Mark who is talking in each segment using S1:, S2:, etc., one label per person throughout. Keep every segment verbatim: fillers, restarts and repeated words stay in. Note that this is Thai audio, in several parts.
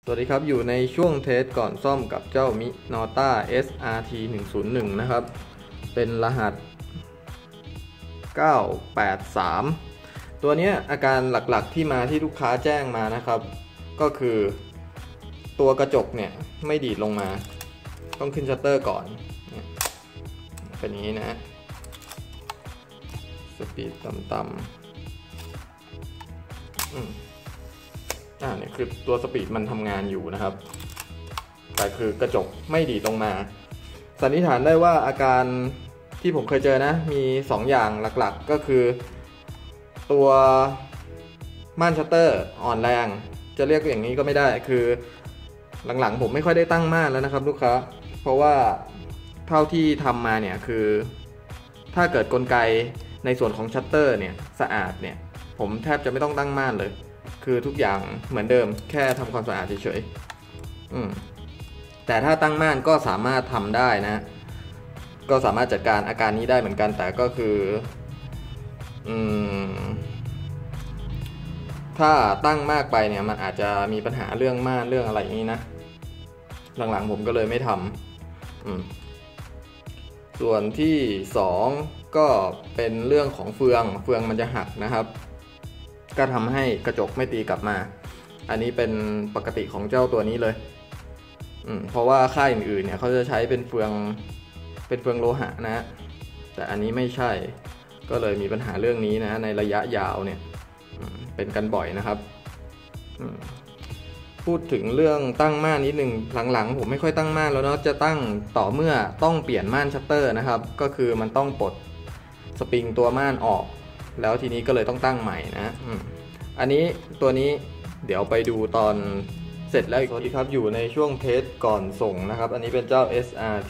S1: สวัสดีครับอยู่ในช่วงเทสก่อนซ่อมกับเจ้า Minolta เอส อาร์ ที หนึ่ง ศูนย์ หนึ่ง นะครับเป็นรหัสเก้าแปดสามตัวนี้อาการหลักๆที่มาที่ลูกค้าแจ้งมานะครับก็คือตัวกระจกเนี่ยไม่ดีดลงมาต้องขึ้นชัตเตอร์ก่อนเป็นอย่างนี้นะสปีดต่ำๆอืมอ่าเนี่ยคือตัวสปีดมันทำงานอยู่นะครับแต่คือกระจกไม่ดีดลงมาสันนิษฐานได้ว่าอาการที่ผมเคยเจอนะมีสองอย่างหลักๆก็คือตัวม่านชัตเตอร์อ่อนแรงจะเรียกอย่างนี้ก็ไม่ได้คือหลังๆผมไม่ค่อยได้ตั้งม่านแล้วนะครับลูกค้าเพราะว่าเท่าที่ทำมาเนี่ยคือถ้าเกิดกลไกในส่วนของชัตเตอร์เนี่ยสะอาดเนี่ยผมแทบจะไม่ต้องตั้งม่านเลยคือทุกอย่างเหมือนเดิมแค่ทำความสะอาดเฉยๆอืมแต่ถ้าตั้งม่านก็สามารถทำได้นะก็สามารถจัดการอาการนี้ได้เหมือนกันแต่ก็คืออืมถ้าตั้งมากไปเนี่ยมันอาจจะมีปัญหาเรื่องม่านเรื่องอะไรอย่างนี้นะหลังๆผมก็เลยไม่ทำอืมส่วนที่สองก็เป็นเรื่องของเฟืองเฟืองมันจะหักนะครับก็ทำให้กระจกไม่ตีกลับมาอันนี้เป็นปกติของเจ้าตัวนี้เลยอืมเพราะว่าค่ายอื่นๆเนี่ยเขาจะใช้เป็นเฟืองเป็นเฟืองโลหะนะแต่อันนี้ไม่ใช่ก็เลยมีปัญหาเรื่องนี้นะในระยะยาวเนี่ยเป็นกันบ่อยนะครับพูดถึงเรื่องตั้งม่านนิดหนึ่งหลังๆผมไม่ค่อยตั้งม่านแล้วเนาะจะตั้งต่อเมื่อต้องเปลี่ยนม่านชัตเตอร์นะครับก็คือมันต้องปลดสปริงตัวม่านออกแล้วทีนี้ก็เลยต้องตั้งใหม่นะอันนี้ตัวนี้เดี๋ยวไปดูตอนเสร็จแล้วอีกทีครับอยู่ในช่วงเทสก่อนส่งนะครับอันนี้เป็นเจ้า เอส อาร์ ที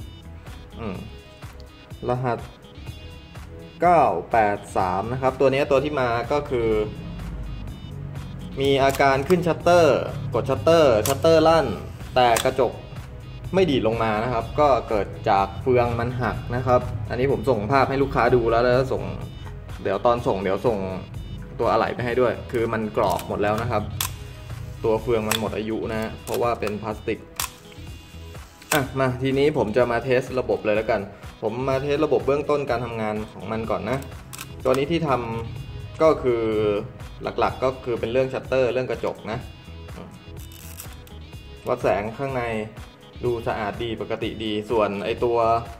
S1: รหัสเก้าแปดสามนะครับตัวนี้ตัวที่มาก็คือมีอาการขึ้นชัตเตอร์กดชัตเตอร์ชัตเตอร์ลั่นแต่กระจกไม่ดีดลงมานะครับก็เกิดจากเฟืองมันหักนะครับอันนี้ผมส่งภาพให้ลูกค้าดูแล้วแล้วส่งเดี๋ยวตอนส่งเดี๋ยวส่งตัวอะไหล่ไปให้ด้วยคือมันกรอบหมดแล้วนะครับตัวเฟืองมันหมดอายุนะเพราะว่าเป็นพลาสติกอ่ะมาทีนี้ผมจะมาเทสระบบเลยแล้วกันผมมาเทสระบบเบื้องต้นการทำงานของมันก่อนนะตัวนี้ที่ทำก็คือหลักๆก็คือเป็นเรื่องชัตเตอร์เรื่องกระจกนะวัดแสงข้างในดูสะอาดดีปกติดีส่วนไอตัว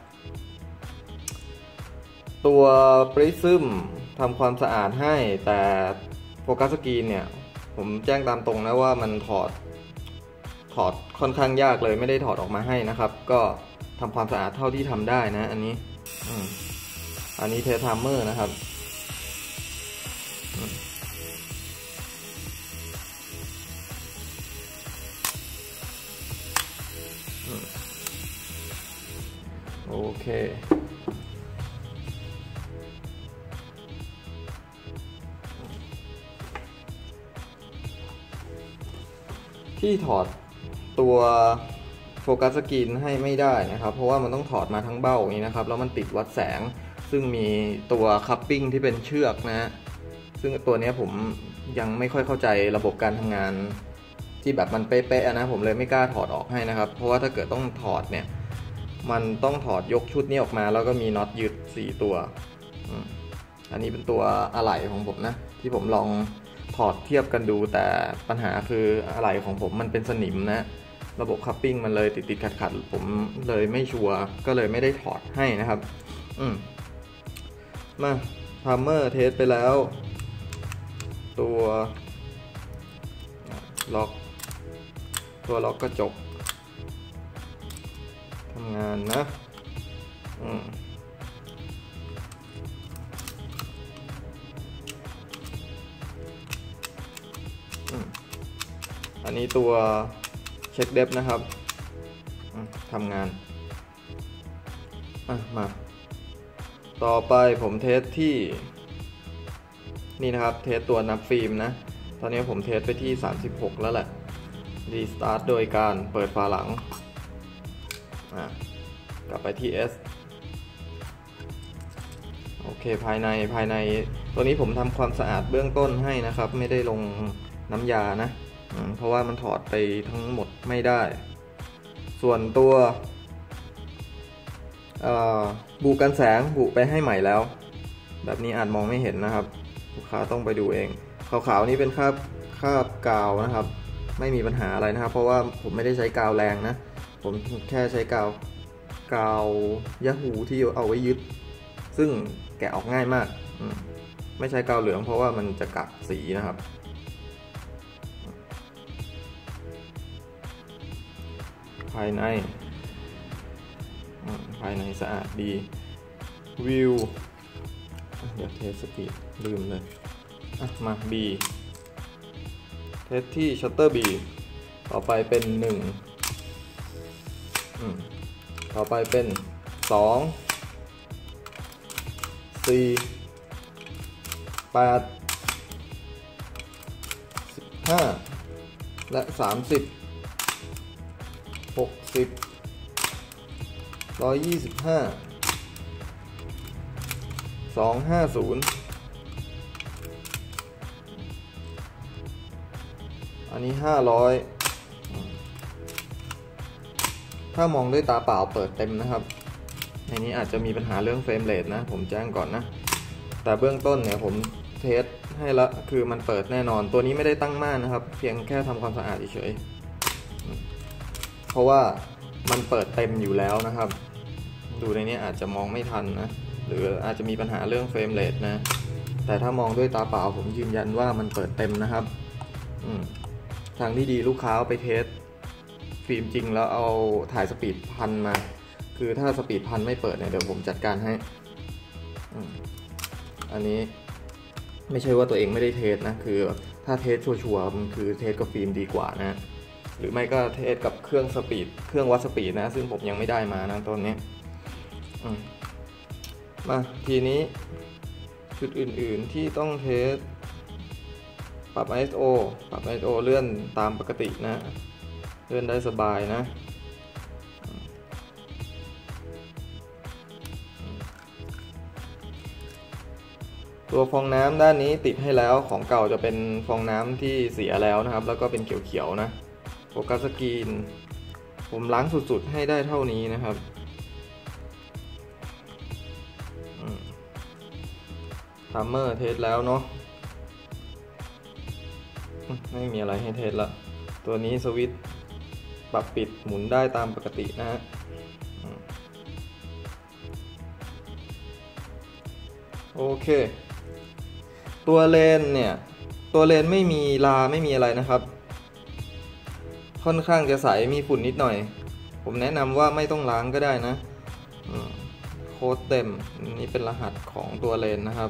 S1: ตัวปริซึมทำความสะอาดให้แต่โฟกัสสกรีนเนี่ยผมแจ้งตามตรงนะว่ามันถอดถอดค่อนข้างยากเลยไม่ได้ถอดออกมาให้นะครับก็ทำความสะอาดเท่าที่ทำได้นะอันนี้อันนี้เทสไทม์เมอร์นะครับโอเคที่ถอดตัวโฟกัสสกรีนให้ไม่ได้นะครับเพราะว่ามันต้องถอดมาทั้งเบ้าอย่างนี้นะครับแล้วมันติดวัดแสงซึ่งมีตัวคัพปิ้งที่เป็นเชือกนะซึ่งตัวนี้ผมยังไม่ค่อยเข้าใจระบบการทำงานที่แบบมันเป๊ะๆนะผมเลยไม่กล้าถอดออกให้นะครับเพราะว่าถ้าเกิดต้องถอดเนี่ยมันต้องถอดยกชุดนี้ออกมาแล้วก็มีน็อตยึดสี่ตัวอันนี้เป็นตัวอะไหล่ของผมนะที่ผมลองถอดเทียบกันดูแต่ปัญหาคืออะไหล่ของผมมันเป็นสนิมนะระบบคัพปิ้งมันเลยติดติดขัดขัดผมเลยไม่ชัวร์ก็เลยไม่ได้ถอดให้นะครับอืมมาทัมเมอร์เทสไปแล้วตัวล็อกตัวล็อกกระจกทำงานนะอืมอันนี้ตัวเช็คเดฟนะครับทำงานมาต่อไปผมเทสที่นี่นะครับเทสตัวนับฟิล์มนะตอนนี้ผมเทสไปที่สามสิบหกแล้วแหละรีสตาร์ทโดยการเปิดฝาหลังกลับไปที่ S โอเคภายในภายในตัวนี้ผมทำความสะอาดเบื้องต้นให้นะครับไม่ได้ลงน้ำยานะเพราะว่ามันถอดไปทั้งหมดไม่ได้ส่วนตัวบุกันแสงบุไปให้ใหม่แล้วแบบนี้อาจมองไม่เห็นนะครับลูกค้าต้องไปดูเองขาวๆนี้เป็นคราบคราบกาวนะครับไม่มีปัญหาอะไรนะครับเพราะว่าผมไม่ได้ใช้กาวแรงนะผมแค่ใช้กาวกาวยาฮูที่เอาไว้ยึดซึ่งแกะออกง่ายมากไม่ใช้กาวเหลืองเพราะว่ามันจะกัดสีนะครับภายในภายในสะอาดดีวิวเดี๋ยวเทสสปีดลืมเลยมา B เทสที่ชัตเตอร์ B ต่อไปเป็นหนึ่งต่อไปเป็นสองสี่แปดสิบห้าและสามสิบหกสิบร้อยยี่สิบห้าสองห้าศูนย์อันนี้ห้าร้อยถ้ามองด้วยตาเปล่าเปิดเต็มนะครับในนี้อาจจะมีปัญหาเรื่องเฟรมเรทนะผมแจ้งก่อนนะแต่เบื้องต้นเนี่ยผมเทสให้ละคือมันเปิดแน่นอนตัวนี้ไม่ได้ตั้งม่านนะครับเพียงแค่ทำความสะอาดเฉยๆเพราะว่ามันเปิดเต็มอยู่แล้วนะครับดูในนี้อาจจะมองไม่ทันนะหรืออาจจะมีปัญหาเรื่องเฟรมเรทนะแต่ถ้ามองด้วยตาเปล่าผมยืนยันว่ามันเปิดเต็มนะครับทางที่ดีลูกค้าไปเทสฟิล์มจริงแล้วเอาถ่ายสปีดพันมาคือถ้าสปีดพันไม่เปิดเนี่ยเดี๋ยวผมจัดการให้อันนี้ไม่ใช่ว่าตัวเองไม่ได้เทสนะคือถ้าเทสชัวร์ๆมันคือเทสกับฟิล์มดีกว่านะหรือไม่ก็เทสกับเครื่องสปีดเครื่องวัดสปีดนะซึ่งผมยังไม่ได้มานะตอนนี้มาทีนี้จุดอื่นๆที่ต้องเทสปรับ ไอ เอส โอ ปรับ ไอ เอส โอ เลื่อนตามปกตินะเลื่อนได้สบายนะตัวฟองน้ำด้านนี้ติดให้แล้วของเก่าจะเป็นฟองน้ำที่เสียแล้วนะครับแล้วก็เป็นเขียวๆนะโฟกัสสกรีนผมล้างสุดๆให้ได้เท่านี้นะครับทัมเมอร์เทสแล้วเนาะไม่มีอะไรให้เทสละตัวนี้สวิตช์ปรับปิดหมุนได้ตามปกตินะฮะโอเคตัวเลนเนี่ยตัวเลนไม่มีลาไม่มีอะไรนะครับค่อนข้างจะใสมีฝุ่นนิดหน่อยผมแนะนำว่าไม่ต้องล้างก็ได้นะโค้ดเต็มนี่เป็นรหัสของตัวเลนนะครับ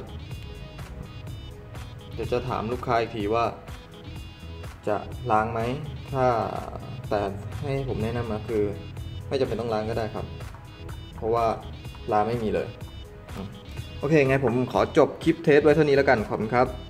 S1: เดี๋ยวจะถามลูกค้าอีกทีว่าจะล้างไหมถ้าแต่ให้ผมแนะนำมาคือไม่จำเป็นต้องล้างก็ได้ครับเพราะว่าลาไม่มีเลยโอเคไงผมขอจบคลิปเทสไว้เท่านี้แล้วกันขอบคุณครับ